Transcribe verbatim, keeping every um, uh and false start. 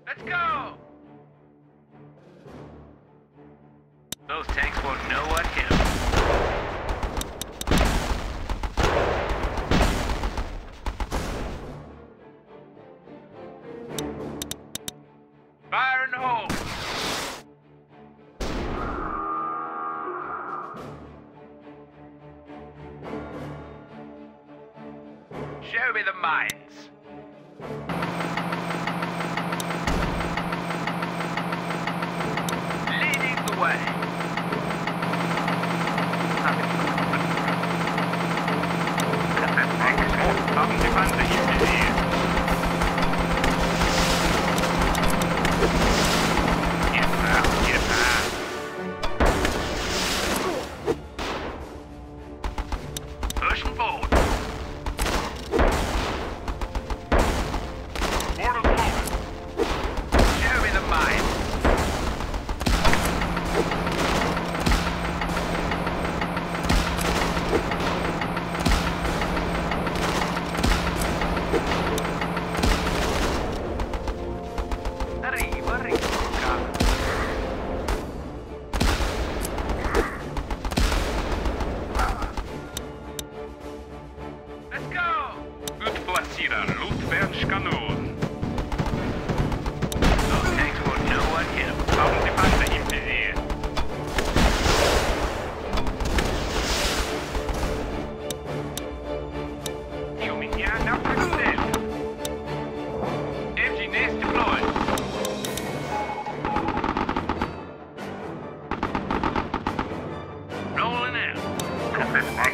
Let's go! Those tanks won't know what hit 'em. Fire in the hole! Show me the mines. Leading the way. Haben die Bande hier gesehen? Jetzt, jetzt. Pushing forward. Show me the mine. Arriva, arriva. Let's go! Utplacera luftvärnskanon. Those tanks won't know what hit 'em. Haben die Panzer im Visier. You mean yeah, now present. Empty nest deployed. Rolling out.